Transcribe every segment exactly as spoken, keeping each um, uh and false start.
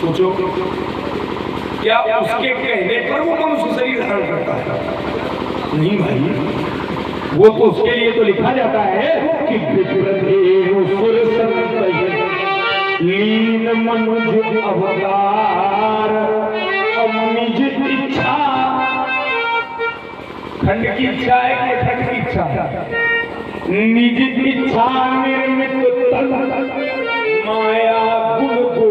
सोचो क्या उसके कहने पर वो मनुष्य शरीर धारण करता है? नहीं भाई, वो तो उसके लिए तो लिखा जाता है कि लीन मनुज अवतार निज इच्छा, खंड की इच्छा है कि खंड की इच्छा? निज इच्छा निर्मित तन माया गुण को,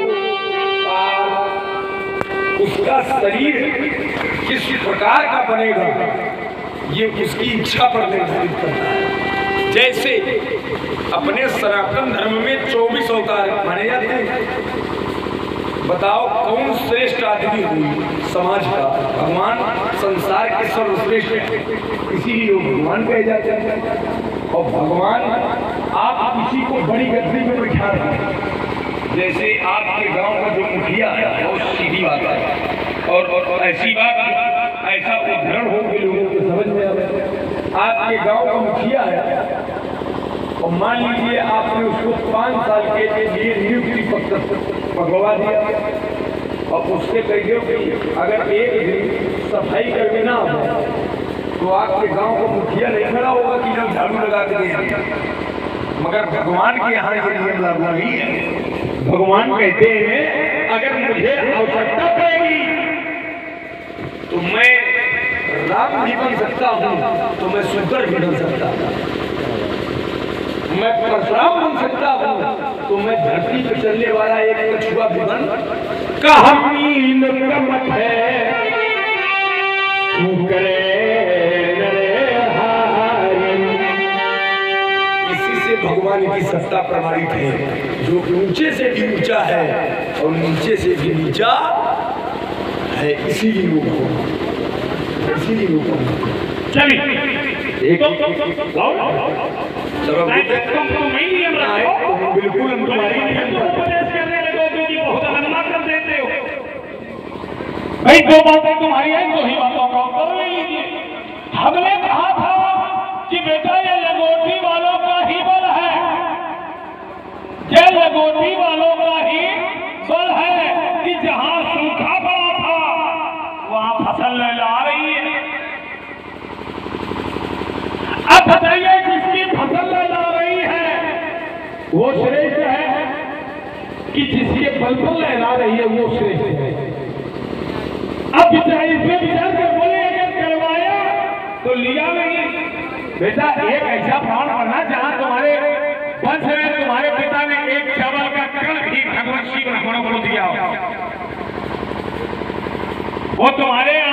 उसका शरीर किस प्रकार का बनेगा ये उसकी इच्छा पर निर्धारित करता है। जैसे अपने सनातन धर्म में चौबीस अवतार माने जाते हैं। बताओ कौन श्रेष्ठ आदमी हुई समाज का? भगवान संसार के सर्वश्रेष्ठ है, इसीलिए वो भगवान कहे जाते हैं। और भगवान आप किसी को बड़ी गद्दी में बैठा रहे हैं, जैसे आपके गांव का जो मुखिया है बहुत सीधी बात है और, और ऐसी बात ऐसा उदाहरण हो कि लोगों को समझ में आए। आपके गांव का मुखिया है और मान लीजिए आपने उसको पाँच साल के लिए नियुक्ति पत्र पकड़वा दिया और उससे कहिए कि अगर एक दिन सफाई करके ना हो तो आपके गांव का मुखिया नहीं खड़ा होगा कि जब झाड़ू लगा के दे। मगर भगवान के यहाँ ये नियम लागू नहीं है। भगवान कहते हैं अगर मुझे आवश्यकता पड़ेगी तो मैं राम भी बन सकता हूँ, तो मैं सुंदर भी बन सकता हूँ, मैं परशुराम बन सकता हूँ, तो मैं धरती पर चलने वाला एक कछुआ भी बन कहानी नमक है करे इसी से भगवान की सत्ता प्रमाणित है। जो ऊंचे से भी ऊंचा है और नीचे से भी नीचा है, इसीलिए वो भगवान, इसीलिए वो भगवान। चलिए एक चलो बिल्कुल हम तुम्हारी उपदेश करने लगोगे कि बहुत लंबा कर देते हो भाई। दो बातें तुम्हारी हैं, दो ही बातों का उत्तर ले लीजिए। हमने कहा था कि बेटा ये लंगोटी वालों का ही बल है, ये लंगोटी वालों का ही बल है कि जहां सूखा पड़ा था वहां फसल लहला रही है। अब बताइए जिसकी फसल लहला रही है वो श्रेष्ठ है कि जिसके बल पर लहला रही है वो श्रेष्ठ है? अब विचार इसमें विचार कर बोले अगर करवाया तो लिया नहीं। बेटा एक ऐसा प्राण करना जहां तुम्हारे वंश में तुम्हारे पिता ने एक चावल का कण भी भगवत शिव ब्राह्मणों को दिया हो, वो तुम्हारे